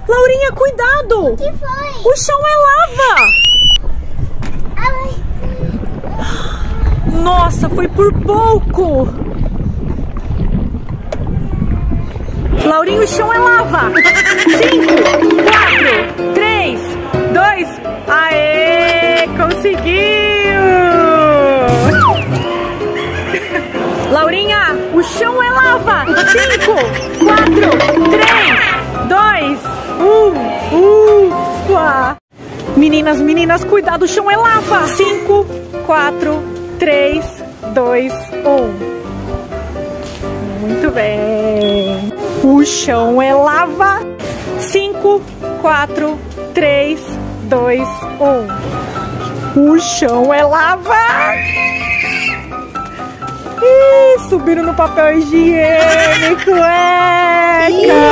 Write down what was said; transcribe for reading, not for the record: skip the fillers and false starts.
Laurinha, cuidado! O que foi? O chão é lava! Ai. Nossa, foi por pouco! Laurinha, o chão é lava! 5, 4, 3, 2, aê! Conseguiu! Laurinha, o chão é lava! 5, 4, 3, 2, 1, ufa! Meninas, cuidado, o chão é lava! 5, 4, 3, 2, 1. Muito bem! O chão é lava! 5, 4, 3, 2, 1. O chão é lava! Ih, subiram no papel higiênico, Eca!